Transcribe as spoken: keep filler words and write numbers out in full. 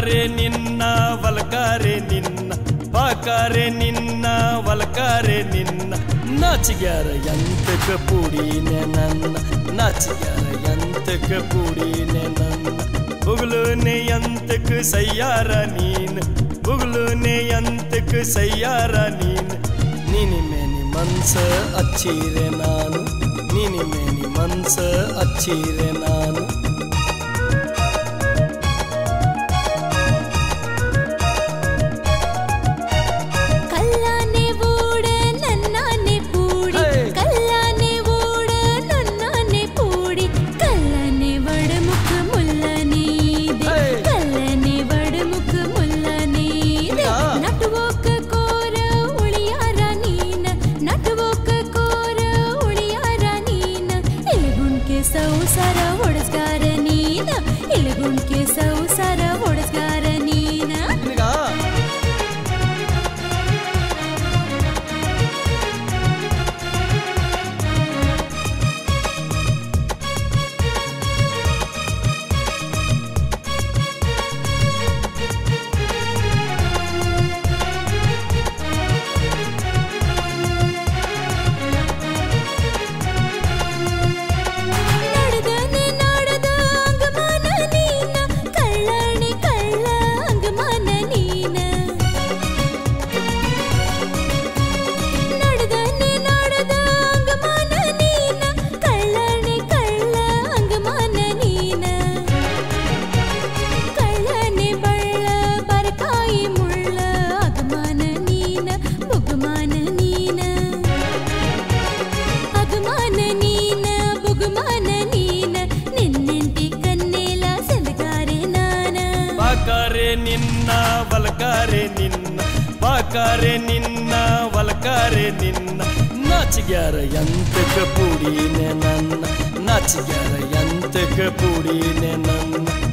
ಬಾಕಾರೆ ನಿನ್ನ ವಲ್ಕಾರೆ ನಿನ್ನ ಬಾಕಾರೆ ನಿನ್ನ ವಲ್ಕಾರೆ ನಿನ್ನ ನಾಚಿಗ್ಯಾರ ಎಂತಕ ಪೂಡಿನೆ ನನ್ನ ನಾಚಿಗ್ಯಾರ ಎಂತಕ ಪೂಡಿನೆ ನನ್ನ ಬುಗ್ಲುನೆ ಎಂತಕ ಸಯ್ಯಾರ ನೀನ್ ಬುಗ್ಲುನೆ ಎಂತಕ ಸಯ್ಯಾರ ನೀನ್ ನೀನಿ ಮೇನಿ ಮನ್ಸ ಅಚ್ಚೀರೆ ನಾನು ನೀನಿ ಮೇನಿ ಮನ್ಸ ಅಚ್ಚೀರೆ ನಾನು सौसार ओडस्गार नीन इलगुंके सौसार ओडस्गार नीन ಬಾಕಾರೆ ನಿನ್ನ ವಲ್ಕಾರೆ ನಿನ್ನ ಬಾಕಾರೆ ನಿನ್ನ ವಲ್ಕಾರೆ ನಿನ್ನ ನಾಚಿಗ್ಯಾರ ಎಂತಕ ಪೂಡಿನೆ ನನ್ನ ನಾಚಿಗ್ಯಾರ ಎಂತಕ ಪೂಡಿನೆ ನನ್ನ